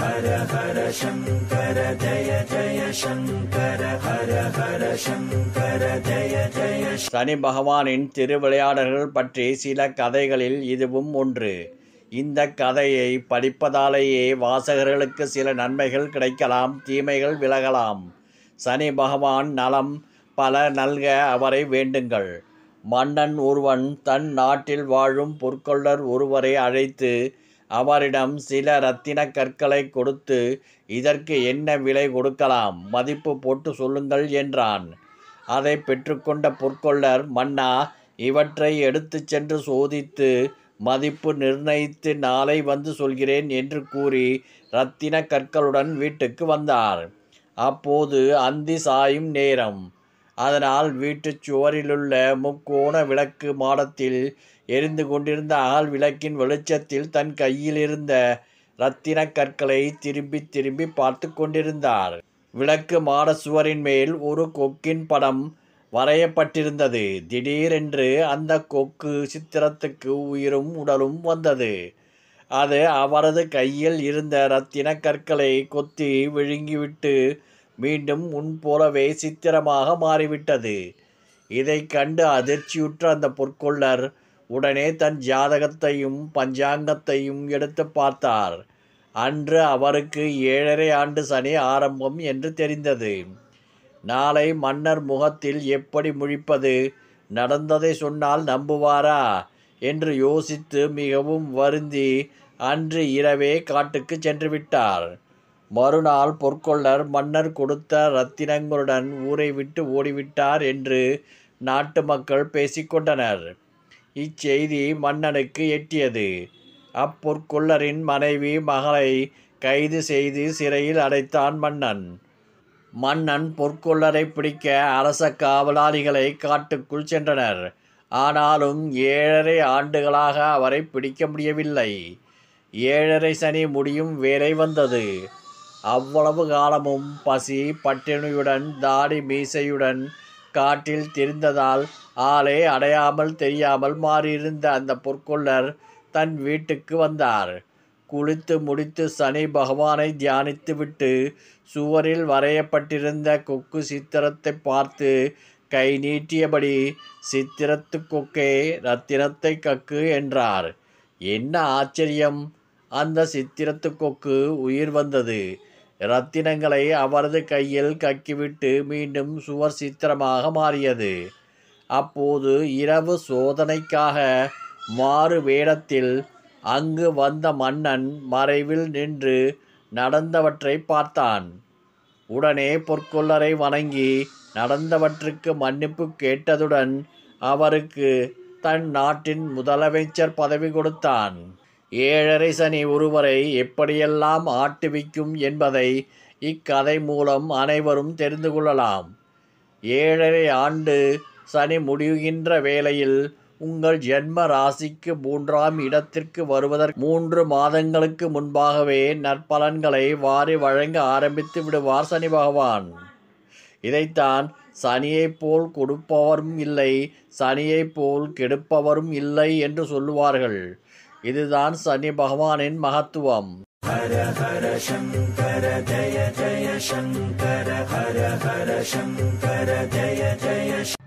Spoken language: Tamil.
ஹர ஹர சங்கர ஜய ஜய சங்கர ஹர ஹர சங்கர ஜய ஜய. சனி பகவானின் திருவிளையாடல்கள் பற்றி சில கதைகளில் இதுவும் ஒன்று. இந்த கதையை படிப்பதாலேயே வாசகர்களுக்கு சில நன்மைகள் கிடைக்கலாம், தீமைகள் விலகலாம். சனி பகவான் நலம் பல நல்க அவரை வேண்டுங்கள். மன்னன் ஒருவன் தன் நாட்டில் வாழும் பொற்கொள்ளர் ஒருவரை அழைத்து அவரிடம் சில இரத்தின கற்களை கொடுத்து, இதற்கு என்ன விலை கொடுக்கலாம், மதிப்பு போட்டு சொல்லுங்கள் என்றான். அதை பெற்றுக்கொண்ட பொற்கொள்ளர், மன்னா, இவற்றை எடுத்து சென்று சோதித்து மதிப்பு நிர்ணயித்து நாளை வந்து சொல்கிறேன் என்று கூறி இரத்தின கற்களுடன் வீட்டுக்கு வந்தார். அப்போது அந்தி சாயும் நேரம். அதனால் வீட்டுச் சுவரிலுள்ள முக்கோண விளக்கு மாடத்தில் எரிந்து கொண்டிருந்த அகல் விளக்கின் வெளிச்சத்தில் தன் கையில் இருந்த இரத்தின கற்களை திரும்பி திரும்பி பார்த்து கொண்டிருந்தார். விளக்கு மாட சுவரின் மேல் ஒரு கொக்கின் படம் வரையப்பட்டிருந்தது. திடீரென்று அந்த கொக்கு சித்திரத்துக்கு உயிரும் உடலும் வந்தது. அது அவரது கையில் இருந்த இரத்தின கற்களை கொத்தி விழுங்கிவிட்டு மீண்டும் முன்போலவே சித்திரமாக மாறிவிட்டது. இதை கண்டு அதிர்ச்சியுற்ற அந்த பொற்கொள்ளர் உடனே தன் ஜாதகத்தையும் பஞ்சாங்கத்தையும் எடுத்து பார்த்தார். அன்று அவருக்கு 7.5 ஆண்டு சனி ஆரம்பம் என்று தெரிந்தது. நாளை மன்னர் முகத்தில் எப்படி முழிப்பது, நடந்ததை சொன்னால் நம்புவாரா என்று யோசித்து மிகவும் வருந்தி அன்று இரவே காட்டுக்கு சென்று விட்டார். மறுநாள் பொற்கொள்ளர் மன்னர் கொடுத்த இரத்தினங்களுடன் ஊரை விட்டு ஓடிவிட்டார் என்று நாட்டு மக்கள் பேசிக்கொண்டனர். இச்செய்தி மன்னனுக்கு எட்டியது. அப்பொற்கொள்ளரின் மனைவி மகளை கைது செய்து சிறையில் அடைத்தான் மன்னன். மன்னன் பொற்கொள்ளரை பிடிக்க அரச காவலாளிகளை காட்டுக்குள் சென்றனர். ஆனாலும் 7.5 ஆண்டுகளாக அவரை பிடிக்க முடியவில்லை. 7.5 சனி முடியும் வேலை வந்தது. அவ்வளவு காலமும் பசி பட்டினியுடன் தாடி மீசையுடன் காட்டில் திரிந்ததால் ஆளே அடையாமல் தெரியாமல் மாறியிருந்த அந்த பொற்கொள்ளர் தன் வீட்டுக்கு வந்தார். குளித்து முடித்து சனி பகவானை தியானித்துவிட்டு சுவரில் வரையப்பட்டிருந்த கொக்கு சித்திரத்தை பார்த்து கை நீட்டியபடி, சித்திரத்து கொக்கே, இரத்தினத்தை கக்கு என்றார். என்ன ஆச்சரியம்! அந்த சித்திரத்து கொக்கு உயிர் வந்தது. இரத்தினங்களை அவரது கையில் கக்கிவிட்டு மீண்டும் சுவர் சித்திரமாக மாறியது. அப்போது இரவு சோதனைக்காக மாறு வேடத்தில் அங்கு வந்த மன்னன் மறைவில் நின்று நடந்தவற்றை பார்த்தான். உடனே பொற்கொள்ளரை வணங்கி நடந்தவற்றுக்கு மன்னிப்பு கேட்டதுடன் அவருக்கு தன் நாட்டின் முதலமைச்சர் பதவி கொடுத்தான். 7.5 சனி ஒருவரை எப்படியெல்லாம் ஆட்டுவிக்கும் என்பதை இக்கதை மூலம் அனைவரும் தெரிந்து கொள்ளலாம். 7.5 ஆண்டு சனி முடிகின்ற வேளையில் உங்கள் ஜென்ம ராசிக்கு 3ஆம் இடத்திற்கு வருவதற்கு 3 மாதங்களுக்கு முன்பாகவே நற்பலன்களை வாரி வழங்க ஆரம்பித்து விடுவார் சனி பகவான். இதைத்தான் சனியைப் போல் கொடுப்பவரும் இல்லை, சனியைப் போல் கெடுப்பவரும் இல்லை என்று சொல்லுவார்கள். இதுதான் சனி பகவானின் மகத்துவம். ஹர ஹர சங்கர ஜய ஜய சங்கர ஹர ஹர சங்கர ஜய ஜய